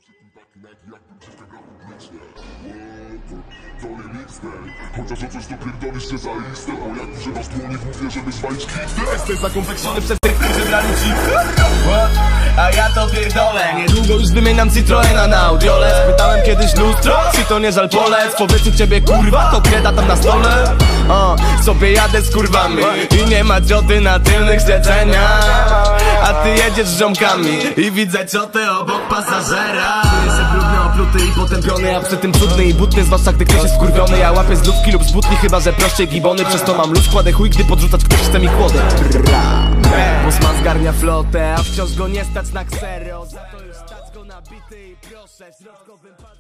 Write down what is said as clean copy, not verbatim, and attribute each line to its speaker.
Speaker 1: To nie mixtape, chociaż o coś to pierdolisz się zaiste. Bo jak używasz dłoni, mówię, żeby zwalić kitę.
Speaker 2: Jesteś zakompleksiony przez tych, którzy brali ci. A ja to pierdolę. Niedługo już wymieniam Citroena na audiole. Spytałem kiedyś lustro, czy to nie żal polec. Powiedz u ciebie kurwa, to bieda tam na stole. Sobie jadę z kurwami i nie ma cioty na tylnych siedzeniach. A ty jedziesz z ziomkami i widzę ciotę obok pasażera. Czuję się brudny, opluty i potępiony, a przy tym cudny i butny, zwłaszcza gdy ktoś jest wkurwiony. Ja łapię z lufki lub z butni, chyba że prościej gibony. Przez to mam luz, kładę chuj, gdy podrzucać ktoś chce mi kłodę. Bosman zgarnia flotę, a wciąż go nie stać na ksero. Za to już stać go na bity i proszę środkowym